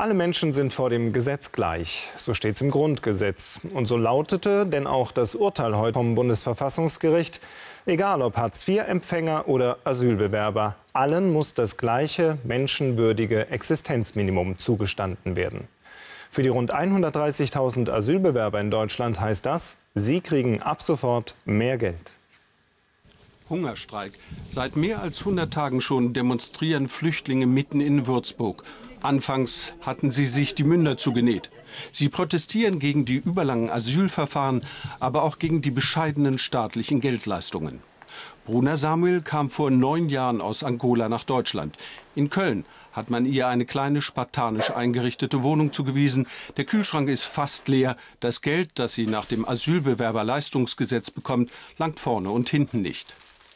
Alle Menschen sind vor dem Gesetz gleich. So steht es im Grundgesetz. Und so lautete denn auch das Urteil heute vom Bundesverfassungsgericht. Egal ob Hartz-IV-Empfänger oder Asylbewerber, allen muss das gleiche menschenwürdige Existenzminimum zugestanden werden. Für die rund 130.000 Asylbewerber in Deutschland heißt das, sie kriegen ab sofort mehr Geld. Hungerstreik. Seit mehr als 100 Tagen schon demonstrieren Flüchtlinge mitten in Würzburg. Anfangs hatten sie sich die Münder zugenäht. Sie protestieren gegen die überlangen Asylverfahren, aber auch gegen die bescheidenen staatlichen Geldleistungen. Bruna Samuel kam vor 9 Jahren aus Angola nach Deutschland. In Köln hat man ihr eine kleine spartanisch eingerichtete Wohnung zugewiesen. Der Kühlschrank ist fast leer. Das Geld, das sie nach dem Asylbewerberleistungsgesetz bekommt, langt vorne und hinten nicht.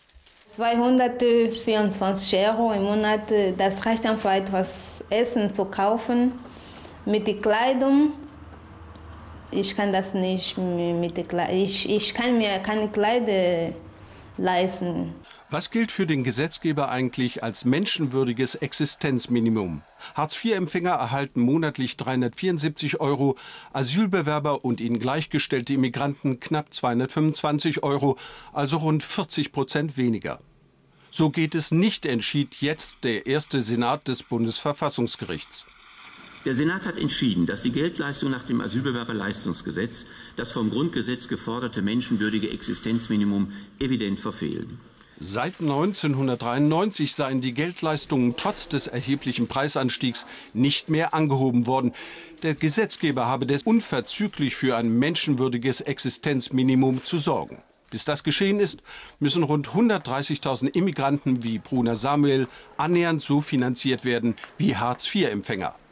224 € im Monat, das reicht einfach etwas Essen zu kaufen. Mit der Kleidung, ich kann das nicht mit der Kleidung. Ich kann mir keine Kleider leisten. Was gilt für den Gesetzgeber eigentlich als menschenwürdiges Existenzminimum? Hartz-IV-Empfänger erhalten monatlich 374 €, Asylbewerber und ihnen gleichgestellte Immigranten knapp 225 €, also rund 40% weniger. So geht es nicht, entschied jetzt der erste Senat des Bundesverfassungsgerichts. Der Senat hat entschieden, dass die Geldleistung nach dem Asylbewerberleistungsgesetz das vom Grundgesetz geforderte menschenwürdige Existenzminimum evident verfehlen. Seit 1993 seien die Geldleistungen trotz des erheblichen Preisanstiegs nicht mehr angehoben worden. Der Gesetzgeber habe deshalb unverzüglich für ein menschenwürdiges Existenzminimum zu sorgen. Bis das geschehen ist, müssen rund 130.000 Immigranten wie Bruna Samuel annähernd so finanziert werden wie Hartz-IV-Empfänger.